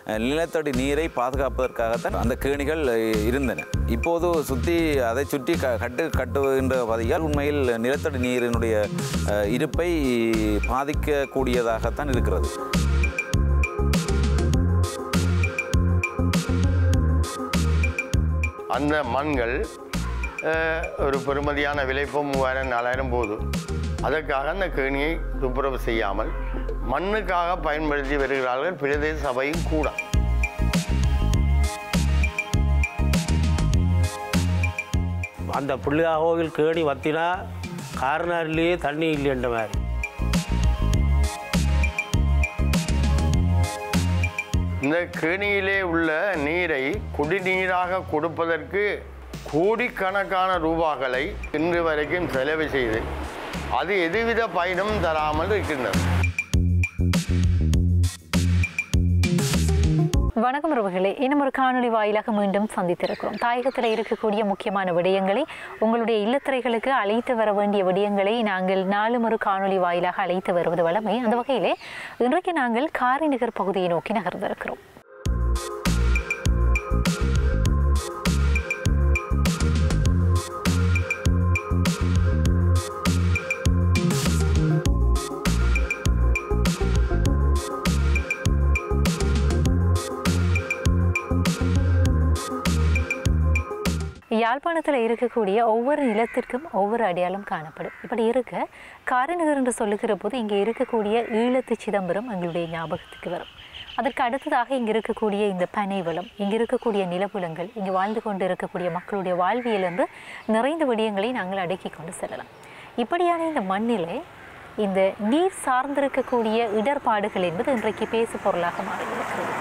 நிலத்தடி நீரை பாதுகாப்பதற்காகத்தான் அந்த கேணிகள் இருந்தன. இப்போது அதை சுற்றி கட்டுகின்ற பதியால் உண்மையில் நிலத்தடி நீரினுடைய இருப்பை பாதிக்கக்கூடியதாகத்தான் இருக்கிறது. அந்த மண்கள் ஒரு பெறுமதியான விலை இப்போ 3000-4000 போகுது. அதற்காக அந்த கேணியை துப்புரவு செய்யாமல் மண்ணுக்காக பயன்படுத்தி வருகிறார்கள் பிரதேச சபையும் கூட. அந்த புள்ளியாகோவில் கேணி வத்தினா கார்னாரிலேயே தண்ணி இல்லைன்ற மாதிரி. இந்த கேணியிலே உள்ள நீரை குடிநீராக கொடுப்பதற்கு கோடிக்கணக்கான ரூபாய்களை இன்று வரைக்கும் செலவு செய்து அது எதுவித பயனும் தராமல் இருக்கின்றது. வணக்கம் உறவுகளே, இன்னும் ஒரு காணொலி வாயிலாக மீண்டும் சந்தித்திருக்கிறோம். தாயகத்தில் இருக்கக்கூடிய முக்கியமான விடயங்களை, உங்களுடைய இல்லத்திரைகளுக்கு அழைத்து வர வேண்டிய விடயங்களை நாங்கள் நாளும் ஒரு காணொலி வாயிலாக அழைத்து வருவது வழமை. அந்த வகையிலே இன்றைக்கு நாங்கள் காரைநகர் பகுதியை நோக்கி நகர்ந்திருக்கிறோம். யாழ்ப்பாணத்தில் இருக்கக்கூடிய ஒவ்வொரு நிலத்திற்கும் ஒவ்வொரு அடையாளம் காணப்படும். இப்படி இருக்க காரைநகர் என்று சொல்லுகிற போது இங்கே இருக்கக்கூடிய ஈழத்து சிதம்பரம் எங்களுடைய ஞாபகத்துக்கு வரும். அதற்கு அடுத்ததாக இங்கே இருக்கக்கூடிய இந்த பனைவளம், இங்கே இருக்கக்கூடிய நிலப்புலங்கள், இங்கே வாழ்ந்து கொண்டு இருக்கக்கூடிய மக்களுடைய வாழ்வியல் என்று நிறைந்த விடயங்களை நாங்கள் அடக்கி கொண்டு செல்லலாம். இப்படியான இந்த மண்ணிலே இந்த நீர் சார்ந்திருக்கக்கூடிய இடர்பாடுகள் என்பது இன்றைக்கு பேசு பொருளாக மாறியிருக்கிறது.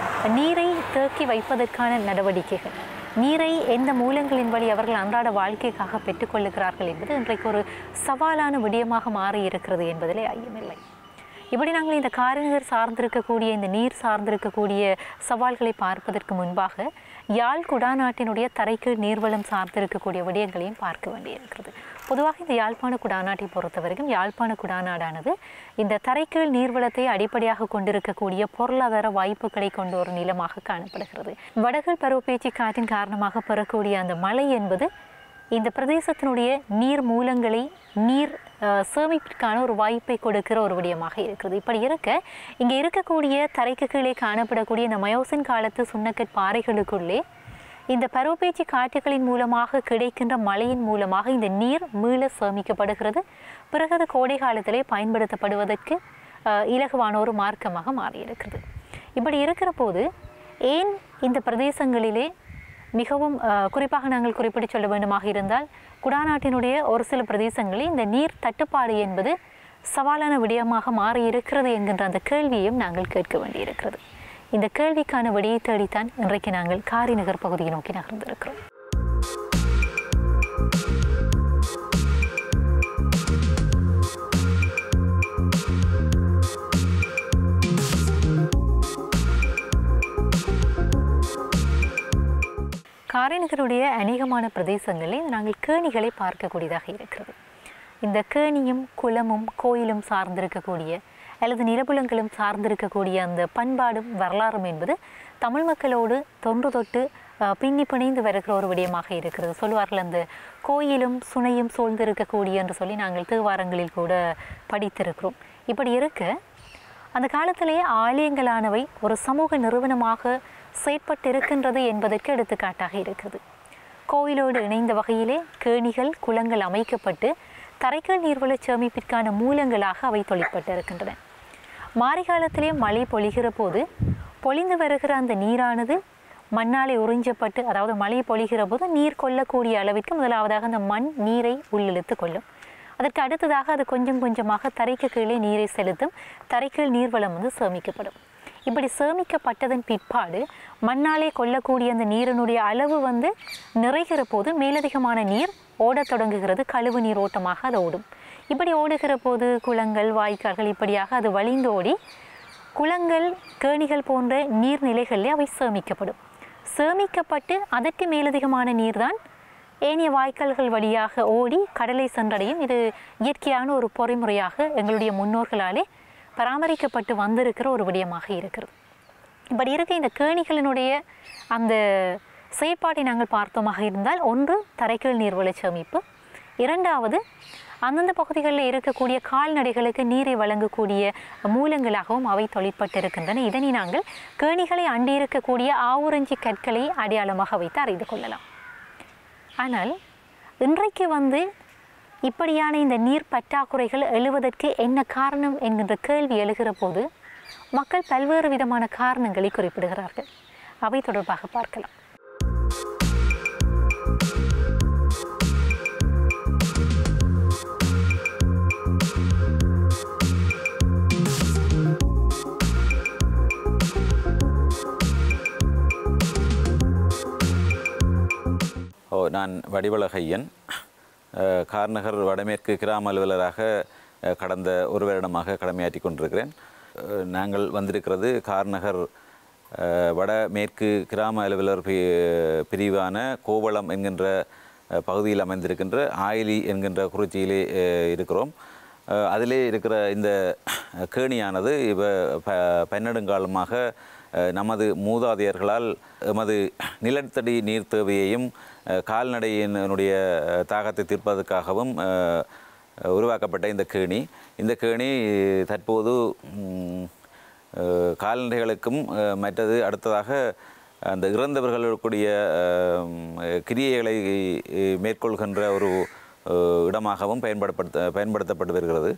நீரை தேக்கி வைப்பதற்கான நடவடிக்கைகள், நீரை எந்த மூலங்களின் வழி அவர்கள் அன்றாட வாழ்க்கைக்காக பெற்றுக்கொள்ளுகிறார்கள் என்பது இன்றைக்கு ஒரு சவாலான விடயமாக மாறி இருக்கிறது என்பதிலே ஐயமில்லை. இப்படி நாங்கள் இந்த காரைநகர் சார்ந்திருக்கக்கூடிய இந்த நீர் சார்ந்திருக்கக்கூடிய சவால்களை பார்ப்பதற்கு முன்பாக யாழ் குடாநாட்டினுடைய தரைக்கீழ் நீர்வளம் சார்ந்திருக்கக்கூடிய விடயங்களையும் பார்க்க வேண்டியிருக்கிறது. பொதுவாக இந்த யாழ்ப்பாண குடாநாட்டை பொறுத்தவரைக்கும் யாழ்ப்பாண குடாநாடானது இந்த தரைக்கீழ் நீர்வளத்தை அடிப்படையாக கொண்டிருக்கக்கூடிய பொருளாதார வாய்ப்புகளை கொண்ட ஒரு நிலமாக காணப்படுகிறது. வடகிழ் பருவப்பேச்சு காற்றின் காரணமாக பெறக்கூடிய அந்த மழை என்பது இந்த பிரதேசத்தினுடைய நீர் மூலங்களை நீர் சேமிப்பிற்கான ஒரு வாய்ப்பை கொடுக்கிற ஒரு விடயமாக இருக்கிறது. இப்படி இருக்க இங்கே இருக்கக்கூடிய தரைக்கு கீழே காணப்படக்கூடிய இந்த மயோசின் காலத்து சுண்ணக்கட் பாறைகளுக்குள்ளே இந்த பருவப்பேச்சு காற்றுகளின் மூலமாக கிடைக்கின்ற மழையின் மூலமாக இந்த நீர் மீள சேமிக்கப்படுகிறது. பிறகு அது கோடை காலத்திலே பயன்படுத்தப்படுவதற்கு இலகுவான ஒரு மார்க்கமாக மாறியிருக்கிறது. இப்படி இருக்கிற போது ஏன் இந்த பிரதேசங்களிலே மிகவும் குறிப்பாக நாங்கள் குறிப்பிட்டு சொல்ல வேண்டுமாக இருந்தால் குடாநாட்டினுடைய ஒரு சில பிரதேசங்களில் இந்த நீர் தட்டுப்பாடு என்பது சவாலான விடயமாக மாறியிருக்கிறது என்கின்ற அந்த கேள்வியையும் நாங்கள் கேட்க வேண்டியிருக்கிறது. இந்த கேள்விக்கான விடையை தேடித்தான் இன்றைக்கு நாங்கள் காரைநகர் பகுதியை நோக்கி நகர்ந்திருக்கிறோம். காரைநகருடைய அநேகமான பிரதேசங்களில் நாங்கள் கேணிகளை பார்க்கக்கூடியதாக இருக்கிறது. இந்த கேணியும் குளமும் கோயிலும் சார்ந்திருக்கக்கூடிய அல்லது நிலப்புலங்களும் சார்ந்திருக்கக்கூடிய அந்த பண்பாடும் வரலாறும் என்பது தமிழ் மக்களோடு தொன்று தொட்டு பின்னி பிணைந்து வருகிற ஒரு விடயமாக இருக்கிறது. சொல்வார்கள் அந்த கோயிலும் சுனையும் சூழ்ந்திருக்கக்கூடிய என்று சொல்லி நாங்கள் தேவாரங்களில் கூட படித்திருக்கிறோம். இப்படி இருக்க அந்த காலத்திலேயே ஆலயங்களானவை ஒரு சமூக நிறுவனமாக செயற்பட்டு இருக்கின்றது என்பதற்கு எடுத்துக்காட்டாக இருக்குது. கோயிலோடு இணைந்த வகையிலே கேணிகள் குளங்கள் அமைக்கப்பட்டு தரைக்கீழ் நீர்வள சேமிப்பிற்கான மூலங்களாக அவை தொழிற்பட்டு இருக்கின்றன. மாரிகாலத்திலே மழை பொழிகிற போது பொழிந்து வருகிற அந்த நீரானது மண்ணாலே உறிஞ்சப்பட்டு, அதாவது மழை பொழிகிற போது நீர் கொள்ளக்கூடிய அளவிற்கு முதலாவதாக அந்த மண் நீரை உள்ளிழுத்து கொள்ளும். அதற்கு அடுத்ததாக அது கொஞ்சம் கொஞ்சமாக தரைக்கு கீழே நீரை செலுத்தும். தரைக்கீழ் நீர்வளம் சேமிக்கப்படும். இப்படி சேமிக்கப்பட்டதன் பிற்பாடு மண்ணாலே கொள்ளக்கூடிய அந்த நீரினுடைய அளவு நிறைகிற போது மேலதிகமான நீர் ஓடத் தொடங்குகிறது. கழிவு நீர் ஓட்டமாக அது ஓடும். இப்படி ஓடுகிற போது குளங்கள் வாய்க்கால்கள் இப்படியாக அது வழிந்தோடி குளங்கள் கேணிகள் போன்ற நீர்நிலைகளில் அவை சேமிக்கப்படும். சேமிக்கப்பட்டு அதற்கு மேலதிகமான நீர்தான் ஏனைய வாய்க்கால்கள் வழியாக ஓடி கடலை சென்றடையும். இது இயற்கையான ஒரு பொறிமுறையாக எங்களுடைய முன்னோர்களாலே பராமரிக்கப்பட்டு வந்திருக்கிற ஒரு விடயமாக இருக்கிறது. இப்படி இருக்க இந்த கேணிகளினுடைய அந்த செயற்பாட்டை நாங்கள் பார்த்தோமாக இருந்தால், ஒன்று தரைக்கீழ் நீர்வள சேமிப்பு, இரண்டாவது அந்தந்த பகுதிகளில் இருக்கக்கூடிய கால்நடைகளுக்கு நீரை வழங்கக்கூடிய மூலங்களாகவும் அவை தொழிற்பட்டிருக்கின்றன. இதனை நாங்கள் கேணிகளை அண்டி இருக்கக்கூடிய ஆவுரஞ்சி கற்களை அடையாளமாக வைத்து அறிந்து கொள்ளலாம். ஆனால் இன்றைக்கு இப்படியான இந்த நீர் பற்றாக்குறைகள் எழுவதற்கு என்ன காரணம் என்கின்ற கேள்வி எழுகிற போது மக்கள் பல்வேறு விதமான காரணங்களை குறிப்பிடுகிறார்கள். அவை தொடர்பாக பார்க்கலாம். நான் வடிவழகையன், கார்நகர் வடமேற்கு கிராம அலுவலராக கடந்த ஒரு வருடமாக கடமையாற்றி கொண்டிருக்கிறேன். நாங்கள் வந்திருக்கிறது கார்நகர் வடமேற்கு கிராம அலுவலர் பிரிவான கோவளம் என்கின்ற பகுதியில் அமைந்திருக்கின்ற ஆயிலி என்கின்ற குறிச்சியிலே இருக்கிறோம். அதிலே இருக்கிற இந்த கேணியானது பன்னெடுங்காலமாக நமது மூதாதையர்களால் எமது நிலத்தடி நீர் தேவையையும் கால்நடையினுடைய தாகத்தை தீர்ப்பதற்காகவும் உருவாக்கப்பட்ட இந்த கேணி தற்போது கால்நடைகளுக்கும் மற்றது அடுத்ததாக அந்த இறந்தவர்களுடைய கிரியைகளை மேற்கொள்கின்ற ஒரு இடமாகவும் பயன்படுத்தப்பட்டு வருகிறது.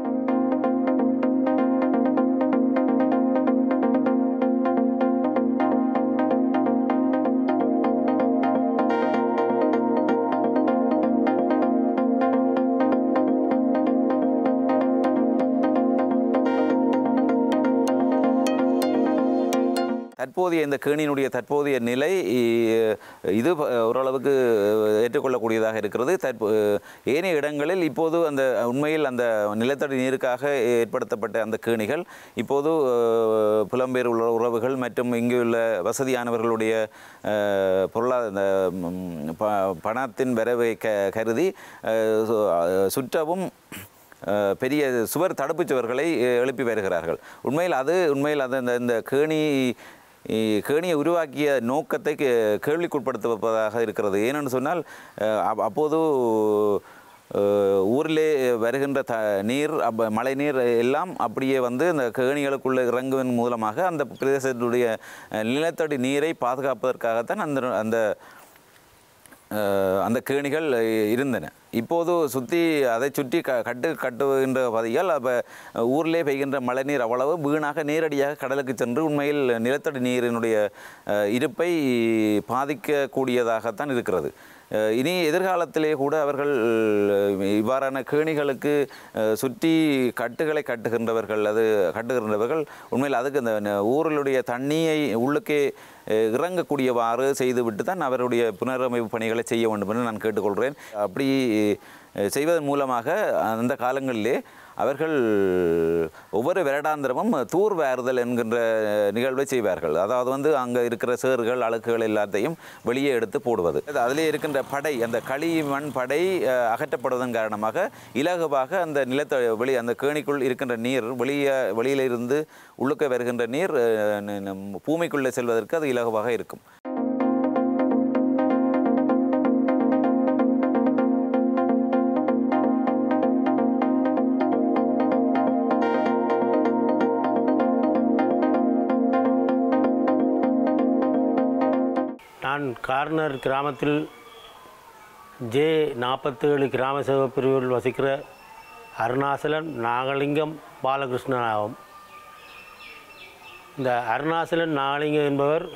தற்போதைய இந்த கேணியினுடைய தற்போதைய நிலை இது ஓரளவுக்கு ஏற்றுக்கொள்ளக்கூடியதாக இருக்கிறது. ஏனைய இடங்களில் இப்போது அந்த உண்மையில் அந்த நிலத்தடி நீருக்காக ஏற்படுத்தப்பட்ட அந்த கேணிகள் இப்போது புலம்பெயர் உள்ள உறவுகள் மற்றும் இங்குள்ள வசதியானவர்களுடைய பணத்தின் வரவை கருதி சுற்றவும் பெரிய சுவர் தடுப்பு சுவர்களை எழுப்பி வருகிறார்கள். உண்மையில் அது இந்த கேணியை உருவாக்கிய நோக்கத்தை கேள்விக்குட்படுத்துவதாக இருக்கிறது. ஏனென்று சொன்னால் அப்போது ஊரிலே வருகின்ற நீர் மழை நீர் எல்லாம் அப்படியே இந்த கேணிகளுக்குள்ளே இறங்குவதன் மூலமாக அந்த பிரதேசத்துடைய நிலத்தடி நீரை பாதுகாப்பதற்காகத்தான் அந்த கேணிகள் இருந்தன. இப்போது அதை சுற்றி கட்டுகின்ற பகுதியால் ஊரிலே பெய்கின்ற மழை நீர் அவ்வளவு வீணாக நேரடியாக கடலுக்கு சென்று உண்மையில் நிலத்தடி நீரினுடைய இருப்பை பாதிக்கக்கூடியதாகத்தான் இருக்கிறது. இனி எதிர்காலத்திலே கூட அவர்கள் இவ்வாறான கேணிகளுக்கு சுற்றி கட்டுகளை கட்டுகின்றவர்கள் உண்மையில் அதுக்கு அந்த ஊர்களுடைய தண்ணியை உள்ளுக்கே இறங்கக்கூடியவாறு செய்துவிட்டு தான் அவருடைய புனரமைப்பு பணிகளை செய்ய வேண்டும் என்று நான் கேட்டுக்கொள்கிறேன். அப்படி செய்வதன் மூலமாக அந்த காலங்களிலே அவர்கள் ஒவ்வொரு வருடாந்திரமும் தூர் வாருதல் என்கின்ற நிகழ்வை செய்வார்கள். அதாவது அங்கே இருக்கிற சேறுகள் அழுக்குகள் எல்லாத்தையும் வெளியே எடுத்து போடுவது. அதிலே இருக்கின்ற படை, அந்த களிமண் படை அகற்றப்படுவதன் காரணமாக இலகுவாக அந்த அந்த கேணிக்குள் இருக்கின்ற நீர் வெளியிலிருந்து உள்ளுக்க வருகின்ற நீர் பூமிக்குள்ளே செல்வதற்கு அது இலகுவாக இருக்கும். நான் கார்னர் கிராமத்தில் J47 கிராம சேவை பிரிவில் வசிக்கிற அருணாசலன் நாகலிங்கம் பாலகிருஷ்ணன் ஆகும். இந்த அருணாசலன் நாகலிங்கம் என்பவர்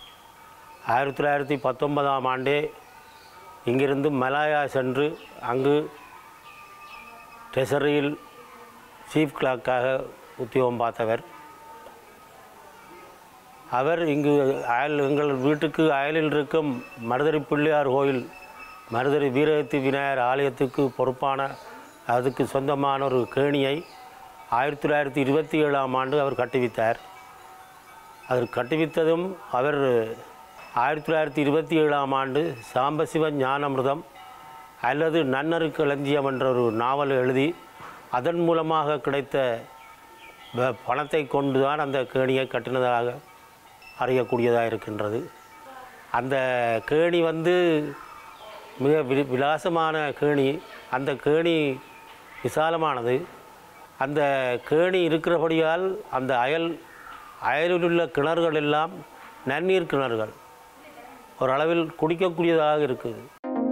1919ஆம் ஆண்டே இங்கிருந்து மலாயா சென்று அங்கு ட்ரெஷரியில் சீஃப் கிளார்க்காக உத்தியோகம் பார்த்தவர். அவர் இங்கு எங்கள் வீட்டுக்கு அயலில் இருக்கும் மருதரி பிள்ளையார் கோயில், மருதரி வீரகத்தி விநாயகர் ஆலயத்துக்கு பொறுப்பான அதுக்கு சொந்தமான ஒரு கேணியை 1927ஆம் ஆண்டு அவர் கட்டுவித்தார். அவர் கட்டுவித்ததும் அவர் 1927ஆம் ஆண்டு சாம்பசிவ ஞானமிர்தம் அல்லது நன்னரு களஞ்சியம் என்ற ஒரு நாவல் எழுதி அதன் மூலமாக கிடைத்த பணத்தை கொண்டுதான் அந்த கேணியை கட்டினதாக அறியக்கூடியதாக இருக்கின்றது. அந்த கேணி மிக விலாசமான கேணி. அந்த கேணி விசாலமானது. அந்த கேணி இருக்கிறபடியால் அந்த அயலில் உள்ள கிணறுகள் எல்லாம் நன்னீர் கிணறுகள், ஓரளவில் குடிக்கக்கூடியதாக இருக்குது.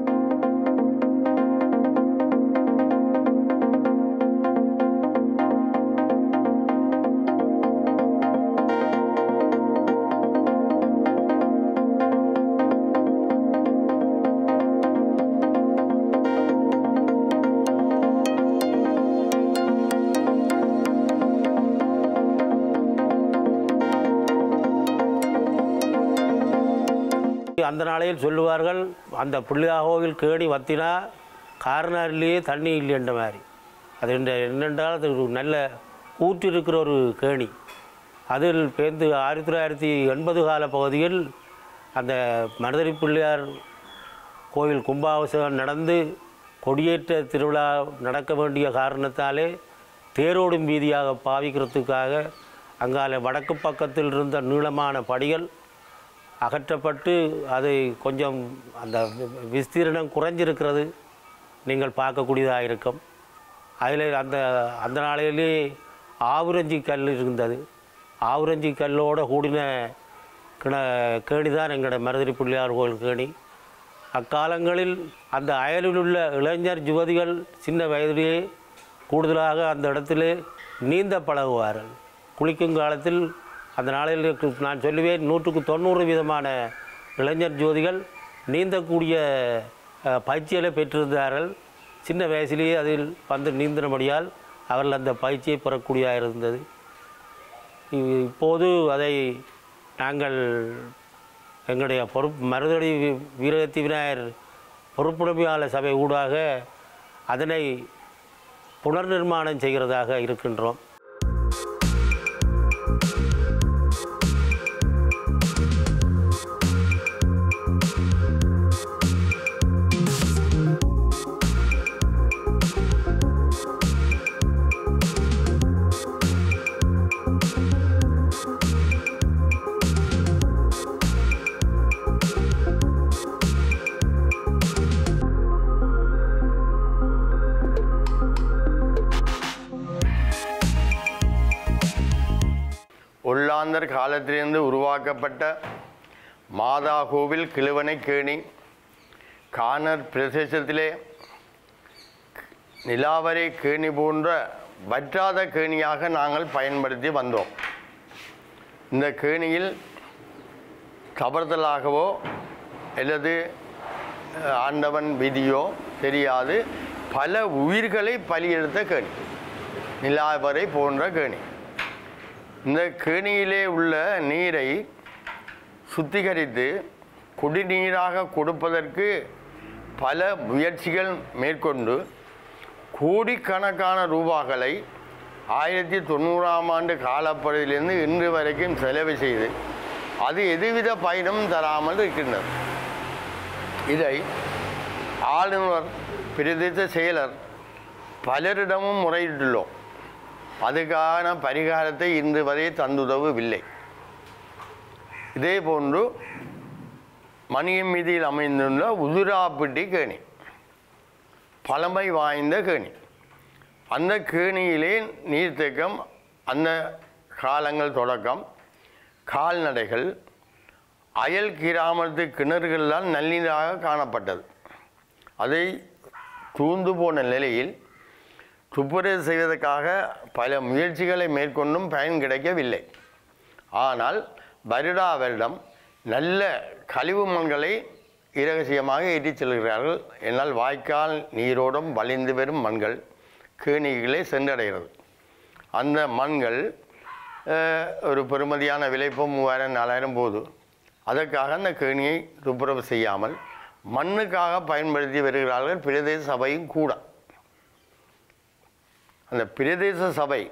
அந்த நாளையில் சொல்லுவார்கள், அந்த பிள்ளையார் கோவில் கேணி வத்தினா காரணாரிலேயே தண்ணி இல்லை என்ற மாதிரி. அது என்னென்றால் அது ஒரு நல்ல ஊற்று இருக்கிற ஒரு கேணி. அதில் பேர்ந்து 1980 கால பகுதியில் அந்த மருதரி பிள்ளையார் கோவில் கும்பாபிஷேகம் நடந்து கொடியேற்ற திருவிழா நடக்க வேண்டிய காரணத்தாலே தேரோடும் வீதியாக பாவிக்கிறதுக்காக அங்கால வடக்கு பக்கத்தில் இருந்த நீளமான படிகள் அகற்றப்பட்டு அதை கொஞ்சம் அந்த விஸ்தீரணம் குறைஞ்சிருக்கிறது நீங்கள் பார்க்கக்கூடியதாக இருக்கும். அதில் அந்த நாளையிலே ஆவுரஞ்சி கல் இருந்தது. ஆவுரஞ்சி கல்லோடு கூடின கேணி தான் எங்களோட மருதரி பிள்ளையார் கோவில் கேணி. அக்காலங்களில் அந்த அயலில் உள்ள இளைஞர் யுவதிகள் சின்ன வயதிலேயே கூடுதலாக அந்த இடத்திலே நீந்த பழகுவார்கள். குளிக்கும் காலத்தில் அந்த நாளில் நான் சொல்லுவேன் 190% இளைஞர் ஜோதிகள் நீந்தக்கூடிய பயிற்சிகளை பெற்றிருந்தார்கள். சின்ன வயசிலேயே அதில் நீந்தினபடியால் அவர்கள் அந்த பயிற்சியை பெறக்கூடியதாக இருந்தது. இப்போது அதை நாங்கள் எங்களுடைய மருதடி வீரகத்தி விநாயகர் பொறுப்புடைமையாளர் சபை ஊடாக அதனை புனர் நிர்மாணம் செய்கிறதாக இருக்கின்றோம். ஒல்லாந்தர் காலத்திலிருந்து உருவாக்கப்பட்ட மாதா கோவில் கிழுவனை கேணி கானர் பிரதேசத்திலே நிலாவரை கேணி போன்ற வற்றாத கேணியாக நாங்கள் பயன்படுத்தி வந்தோம். இந்த கேணியில் தவறுதலாகவோ அல்லது ஆண்டவன் விதியோ தெரியாது பல உயிர்களை பலியெடுத்த கேணி நிலாவரை போன்ற கேணி. இந்த கேணியிலே உள்ள நீரை சுத்திகரித்து குடிநீராக கொடுப்பதற்கு பல முயற்சிகள் மேற்கொண்டு கோடிக்கணக்கான ரூபாய்களை 1990ஆம் ஆண்டு காலப்பகுதியிலிருந்து இன்று வரைக்கும் செலவு செய்து அது எதுவித பயனும் தராமல் இருக்கின்றது. இதை ஆளுநர் பிரதேச செயலர் பலரிடமும் முறையிட்டுள்ளோம். அதுக்கான பரிகாரத்தை இன்று வரை தந்துதவவில்லை. இதே போன்று மணியம் மீதியில் அமைந்துள்ள உதுராப்பட்டி கேணி பழமை வாய்ந்த கேணி. அந்த கேணியிலே நீர்த்தேக்கம் அந்த காலங்கள் தொடக்கம் கால்நடைகள் அயல் கிராமத்து கிணறுகளால் நல்லீராக காணப்பட்டது. அதை தூந்து போன நிலையில் துப்புரவு செய்வதற்காக பல முயற்சிகளை மேற்கொண்டும் பயன் கிடைக்கவில்லை. ஆனால் வருடம் நல்ல கழிவு மண்களை இரகசியமாக ஏற்றிச் செல்கிறார்கள். என்னால் வாய்க்கால் நீரோடும் வழிந்து வரும் மண்கள் கேணிகளை சென்றடைகிறது. அந்த மண்கள் ஒரு பெறுமதியான விலை இப்போ 3000-4000 போது அதற்காக அந்த கேணியை துப்புரவு செய்யாமல் மண்ணுக்காக பயன்படுத்தி வருகிறார்கள் பிரதேச சபையும் கூட. அந்த பிரதேச சபை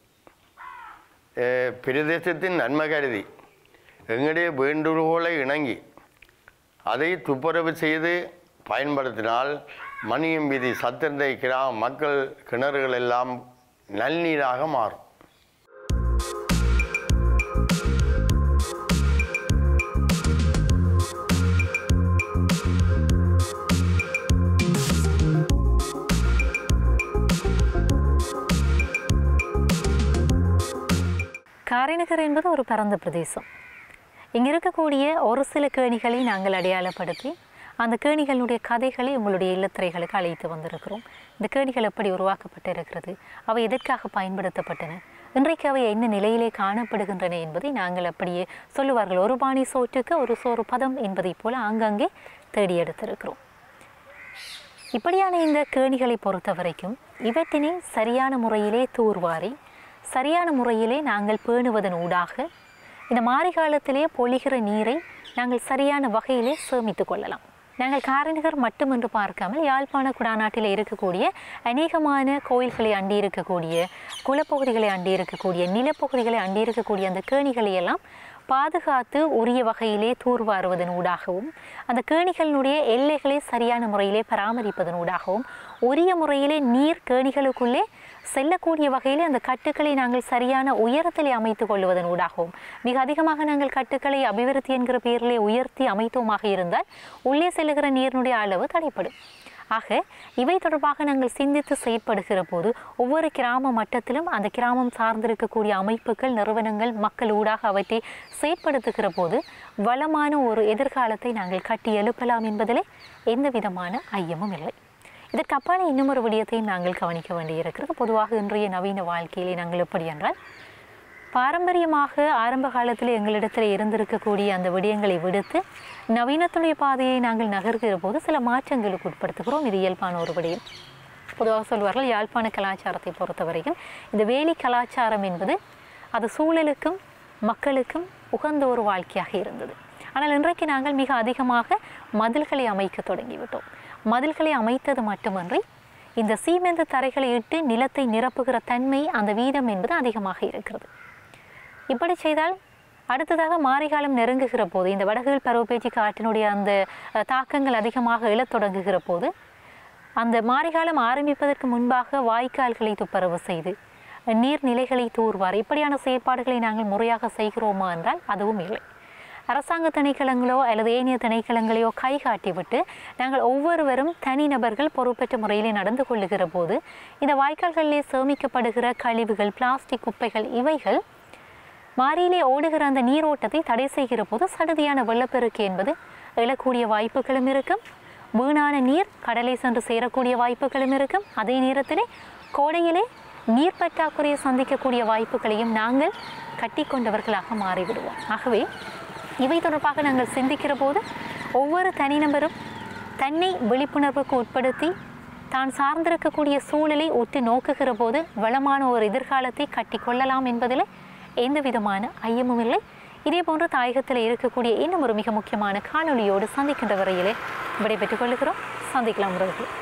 பிரதேசத்தின் நன்மை கருதி எங்களுடைய வேண்டுகோளை இணங்கி அதை துப்புரவு செய்து பயன்படுத்தினால் மணியம் வீதி சத்திரத்தை கிராம மக்கள் கிணறுகள் எல்லாம் நல்நீராக மாறும். காரைநகர் என்பது ஒரு பரந்த பிரதேசம். இங்கே இருக்கக்கூடிய ஒரு சில கேணிகளை நாங்கள் அடையாளப்படுத்தி அந்த கேணிகளுடைய கதைகளை உங்களுடைய இல்லத்திரைகளுக்கு அழைத்து வந்திருக்கிறோம். இந்த கேணிகள் எப்படி உருவாக்கப்பட்டிருக்கிறது, அவை எதற்காக பயன்படுத்தப்பட்டன, இன்றைக்கு அவை என்ன நிலையிலே காணப்படுகின்றன என்பதை நாங்கள் அப்படியே சொல்லுவார்கள், ஒரு பாணி சோற்றுக்கு ஒரு சோறு பதம் என்பதை போல ஆங்காங்கே தேடி எடுத்திருக்கிறோம். இப்படியான இந்த கேணிகளை பொறுத்த வரைக்கும் இவற்றினை சரியான முறையிலே தூர்வாரி சரியான முறையிலே நாங்கள் பேணுவதன் ஊடாக இந்த மாரிகாலத்திலே பொழிகிற நீரை நாங்கள் சரியான வகையிலே சேமித்து கொள்ளலாம். நாங்கள் காரைநகர் மட்டுமென்று பார்க்காமல் யாழ்ப்பாண குடாநாட்டில் இருக்கக்கூடிய அநேகமான கோயில்களை அண்டி இருக்கக்கூடிய குலப்பகுதிகளை அண்டி இருக்கக்கூடிய நிலப்பகுதிகளை அண்டி இருக்கக்கூடிய அந்த கேணிகளை எல்லாம் பாதுகாத்து உரிய வகையிலே தூர்வாருவதன் ஊடாகவும் அந்த கேணிகளினுடைய எல்லைகளை சரியான முறையிலே பராமரிப்பதன் ஊடாகவும் உரிய முறையிலே நீர் கேணிகளுக்குள்ளே செல்லக்கூடிய வகையிலே அந்த கட்டுக்களை நாங்கள் சரியான உயரத்திலே அமைத்து கொள்வதன் ஊடாகவும் மிக அதிகமாக நாங்கள் கட்டுக்களை அபிவிருத்தி என்கிற பெயரிலே உயர்த்தி அமைத்தோமாக இருந்தால் உள்ளே செல்லுகிற நீரினுடைய அளவு தடைப்படும். ஆக இவை தொடர்பாக நாங்கள் சிந்தித்து செயற்படுகிற போது ஒவ்வொரு கிராம மட்டத்திலும் அந்த கிராமம் சார்ந்திருக்கக்கூடிய அமைப்புகள், நிறுவனங்கள், மக்கள் ஊடாக அவற்றை செயற்படுத்துகிற போது வளமான ஒரு எதிர்காலத்தை நாங்கள் கட்டி எழுப்பலாம் என்பதிலே எந்த விதமான ஐயமும் இல்லை. இதற்கு அப்பாலே இன்னும் ஒரு விடயத்தையும் நாங்கள் கவனிக்க வேண்டியிருக்கிறது. பொதுவாக இன்றைய நவீன வாழ்க்கையிலே நாங்கள் எப்படி என்றால் பாரம்பரியமாக ஆரம்ப காலத்தில் எங்களிடத்தில் இருந்திருக்கக்கூடிய அந்த விடயங்களை விடுத்து நவீனத்துடைய பாதையை நாங்கள் நகர்கிற போது சில மாற்றங்களுக்கு உட்படுத்துகிறோம். இது இயல்பான ஒரு விடயம். பொதுவாக சொல்வார்கள் யாழ்ப்பாண கலாச்சாரத்தை பொறுத்த வரைக்கும் இந்த வேலி கலாச்சாரம் என்பது அது சூழலுக்கும் மக்களுக்கும் உகந்த ஒரு வாழ்க்கையாக இருந்தது. ஆனால் இன்றைக்கு நாங்கள் மிக அதிகமாக மதில்களை அமைக்க தொடங்கிவிட்டோம். மதில்களை அமைத்தது மட்டுமன்றி இந்த சீமெந்து தரைகளை இட்டு நிலத்தை நிரப்புகிற தன்மை, அந்த வீதம் என்பது அதிகமாக இருக்கிறது. இப்படி செய்தால் அடுத்ததாக மாரிகாலம் நெருங்குகிற போது இந்த வடகிழ் பருவப்பேச்சு காற்றினுடைய அந்த தாக்கங்கள் அதிகமாக எழத் தொடங்குகிற போது அந்த மாரிகாலம் ஆரம்பிப்பதற்கு முன்பாக வாய்க்கால்களை துப்புரவு செய்து நீர்நிலைகளை தூர்வார் இப்படியான செயற்பாடுகளை நாங்கள் முறையாக செய்கிறோமா என்றால் அதுவும் இல்லை. அரசாங்க திணைக்களங்களோ அல்லது ஏனைய திணைக்களங்களையோ கை காட்டிவிட்டு நாங்கள் ஒவ்வொருவரும் தனிநபர்கள் பொறுப்பற்ற முறையிலே நடந்து கொள்ளுகிற போது இந்த வாய்க்கால்களிலே சேமிக்கப்படுகிற கழிவுகள், பிளாஸ்டிக் குப்பைகள் இவைகள் மாரியிலே ஓடுகிற அந்த நீரோட்டத்தை தடை செய்கிற போது சடுதியான வெள்ளப்பெருக்கு என்பது எழக்கூடிய வாய்ப்புகளும் இருக்கும். வீணான நீர் கடலை சென்று சேரக்கூடிய வாய்ப்புகளும் இருக்கும். அதே நேரத்திலே கோடையிலே நீர் பற்றாக்குறையை சந்திக்கக்கூடிய வாய்ப்புகளையும் நாங்கள் கட்டி கொண்டவர்களாக மாறிவிடுவோம். ஆகவே இவை தொடர்பாக நாங்கள் சிந்திக்கிற போது ஒவ்வொரு தனிநபரும் தன்னை விழிப்புணர்வுக்கு உட்படுத்தி தான் சார்ந்திருக்கக்கூடிய சூழலை ஒட்டு நோக்குகிற போது வளமான ஒரு எதிர்காலத்தை கட்டி கொள்ளலாம் என்பதில் எந்த விதமான ஐயமும் இல்லை. இதே போன்று தாயகத்தில் இருக்கக்கூடிய இன்னும் ஒரு மிக முக்கியமான காணொலியோடு சந்திக்கின்ற வரையிலே விடைபெற்றுக் கொள்கிறோம். சந்திக்கலாம் உறவுகளே.